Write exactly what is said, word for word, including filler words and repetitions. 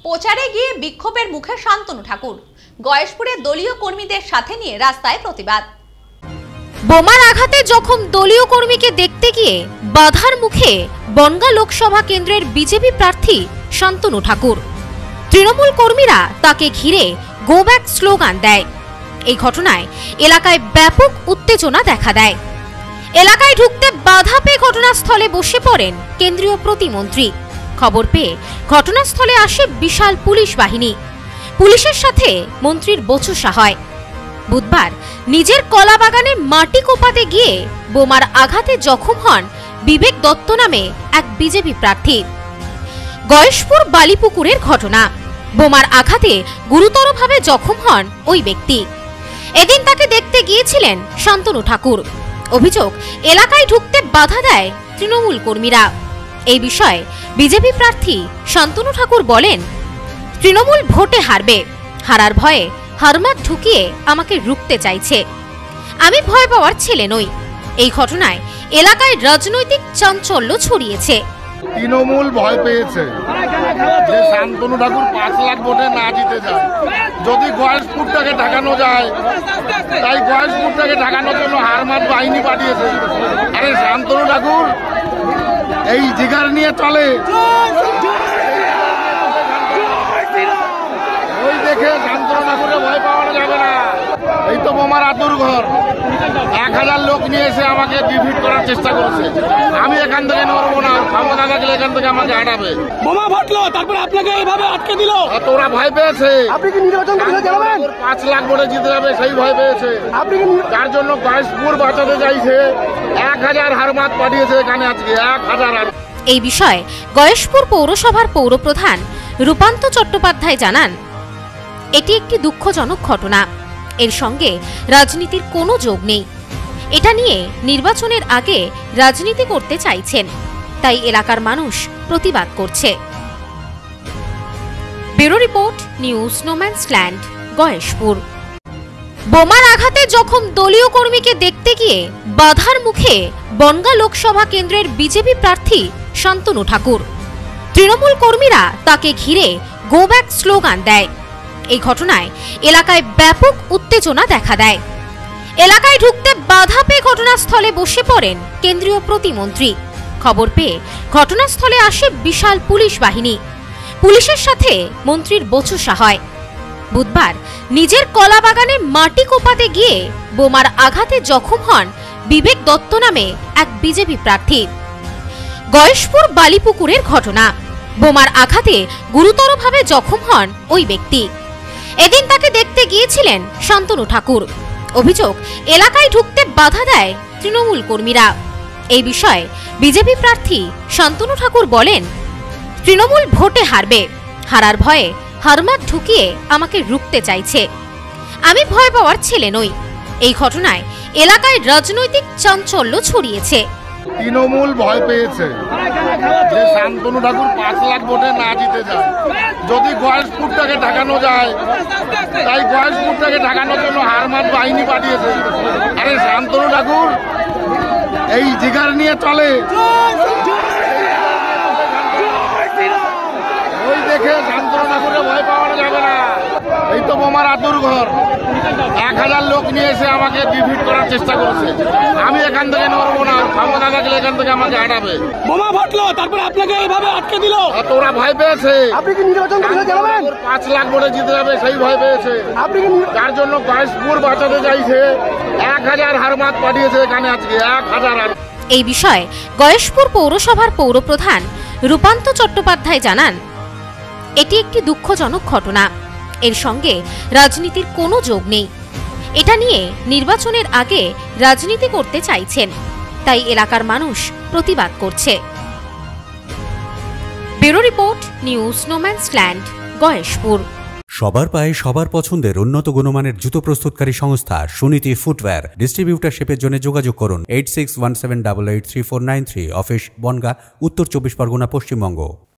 প্রচারে গিয়ে বিক্ষোভের মুখে শান্তনু ঠাকুর। গয়েশপুরে দলীয় কর্মীদের সাথে নিয়ে রাস্তায় প্রতিবাদ। বোমার আঘাতে জখম দলীয় কর্মীকে দেখতে গিয়ে বাধার মুখে বনগাঁ লোকসভা কেন্দ্রের বিজেপি প্রার্থী শান্তনু ঠাকুর। তৃণমূল কর্মীরা তাকে ঘিরে গো ব্যাক স্লোগান দেয়। এই ঘটনায় এলাকায় ব্যাপক উত্তেজনা দেখা দেয়। এলাকায় ঢুকতে বাধা পেয়ে ঘটনাস্থলে বসে পড়েন কেন্দ্রীয় প্রতিমন্ত্রী। খবর পেয়ে ঘটনাস্থলে আসে বিশাল পুলিশ বাহিনী। পুলিশের সাথে মন্ত্রীর বচসা হয়। বুধবার নিজের কলা বাগানে মাটি কোপাতে গিয়ে বোমার আঘাতে জখম হন বিবেক দত্ত নামে এক বিজেপি প্রার্থী। গয়েশপুর বালিপুকুরের ঘটনা। বোমার আঘাতে গুরুতরভাবে জখম হন ওই ব্যক্তি। এদিন তাকে দেখতে গিয়েছিলেন শান্তনু ঠাকুর। অভিযোগ, এলাকায় ঢুকতে বাধা দেয় তৃণমূল কর্মীরা। এই বিষয়ে বিজেপি প্রার্থী শান্তনু ঠাকুর বলেন, তৃণমূল ভোটে হারবে, হারার ভয়ে হারমাত ঢুকিয়ে আমাকে রুখতে চাইছে। আমি ভয় পাওয়ার ছেলে নই। এই ঘটনায় এলাকায় রাজনৈতিক চাঞ্চল্য ছড়িয়েছে। তৃণমূল ভয় পেয়েছে যে শান্তনু ঠাকুর পাঁচ লাখ ভোটে না জিতে যায়। যদি গয়েশপুরটাকে ঢাকানো যায়, তাই গয়েশপুরটাকে ঢাকানোর জন্য হারমাত বাহিনী পাঠিয়েছে। আরে শান্তনু ঠাকুর এই জিগার নিয়ে চলে, ওই দেখে শান্তনু ঠাকুরে ভয় পাওয়ানো যাবে না। এই তো বোমার আতুর ঘর, এক হাজার লোক নিয়ে এসে আমাকে ডিফিট করার চেষ্টা করেছে। আমি এখান থেকে নড়বো না, ক্ষমতা থাকলে এখান থেকে আমাকে হাঁটাবে। বোমা ফাটলো, তারপর আপনাকে এইভাবে আটকে দিল। তোরা ভয় পেয়েছে, আপনি কি নির্বাচন করে জানাবেন পাঁচ লাখ ভোটে জিতে যাবে, সেই ভয় পেয়েছে। আপনি কি তার জন্য গয়েশপুর বাঁচাতে চাইছে, এক হাজার হারমাত পাঠিয়েছে এখানে আজকে, এক হাজার। এই বিষয়ে গয়েশপুর পৌরসভার পৌরপ্রধান রূপান্ত চট্টোপাধ্যায় জানান, এটি একটি দুঃখজনক ঘটনা। এর সঙ্গে রাজনীতির কোনো যোগ নেই। এটা নিয়ে নির্বাচনের আগে রাজনীতি করতে চাইছেন, তাই এলাকার মানুষ প্রতিবাদ করছে। Bureau report, news no man's land, Gayeshpur. বোমার আঘাতে জখম দলীয় কর্মীকে দেখতে গিয়ে বাধার মুখে বনগাঁ লোকসভা কেন্দ্রের বিজেপি প্রার্থী শান্তনু ঠাকুর। তৃণমূল কর্মীরা তাকে ঘিরে গো ব্যাক স্লোগান দেয়। এই ঘটনায় এলাকায় ব্যাপক উত্তেজনা দেখা দেয়। এলাকায় ঢুকতে বাধা পেয়ে ঘটনাস্থলে বসে পড়েন কেন্দ্রীয় প্রতিমন্ত্রী। খবর পেয়ে ঘটনাস্থলে আসে বিশাল পুলিশ বাহিনী। পুলিশের সাথে মন্ত্রীর বচসা হয়। বুধবার নিজের কলা বাগানে মাটি কোপাতে গিয়ে বোমার আঘাতে জখম হন বিবেক দত্ত নামে এক বিজেপি প্রার্থী। গয়েশপুর বালিপুকুরের ঘটনা। বোমার আঘাতে গুরুতরভাবে জখম হন ওই ব্যক্তি। এদিন তাকে দেখতে গিয়েছিলেন শান্তনু ঠাকুর। অভিযোগ, এলাকায় ঢুকতে বাধা দেয় তৃণমূল কর্মীরা। এই বিষয়ে বিজেপি প্রার্থী শান্তনু ঠাকুর বলেন, তৃণমূল ভোটে হারবে, হারার ভয়ে হারমাত ঢুকিয়ে আমাকে রুখতে চাইছে। আমি ভয় পাওয়ার ছেলে নই। এই ঘটনায় এলাকায় রাজনৈতিক চাঞ্চল্য ছড়িয়েছে। তৃণমূল ভয় পেয়েছে যে শান্তনু ঠাকুর পাঁচ লাখ ভোটে না জিতে যায়। যদি গয়েশপুরটাকে ঢাকানো যায়, তাই গয়েশপুরটাকে ঢাকানোর জন্য হারমাত বাহিনী পাঠিয়েছে। আরে শান্তনু ঠাকুর এই জিগার নিয়ে চলে, ওই দেখে শান্তনু ঠাকুরে ভয় পাওয়ানো যাবে না। এই তো বোমার আতুর ঘর, এক হাজার লোক নিয়ে এসে আমাকে ডিফিট করার চেষ্টা করেছে। আমি এখান থেকে নড়বো না, ক্ষমতা থাকলে এখান থেকে আমাকে হাঁটাবে। বোমা ফাটলো, তারপর আপনাকে এইভাবে আটকে দিল। তোরা ভয় পেয়েছে, আপনি কি নির্বাচন করে জানাবেন পাঁচ লাখ ভোটে জিতে যাবে, সেই ভয় পেয়েছে। আপনি কি তার জন্য গয়েশপুর বাঁচাতে চাইছে, এক হাজার হারমাত পাঠিয়েছে এখানে আজকে, এক হাজার। এই বিষয়ে গয়েশপুর পৌরসভার পৌরপ্রধান রূপান্ত চট্টোপাধ্যায় জানান, এটি একটি দুঃখজনক ঘটনা। এর সঙ্গে রাজনীতির কোনো যোগ নেই। এটা নিয়ে নির্বাচনের আগে রাজনীতি করতে চাইছেন, তাই এলাকার মানুষ প্রতিবাদ করছে। Bureau report, news no man's land, Gayeshpur. সবার পায়ে সবার পছন্দের উন্নত গুণমানের জুতো প্রস্তুতকারী সংস্থা সুনীতি ফুটওয়্যার ডিস্ট্রিবিউটারশিপের জন্য যোগাযোগ করুন eight six one seven double eight three four nine three. Office Bongaon, Uttar Chabbish Pargana, Paschimbanga.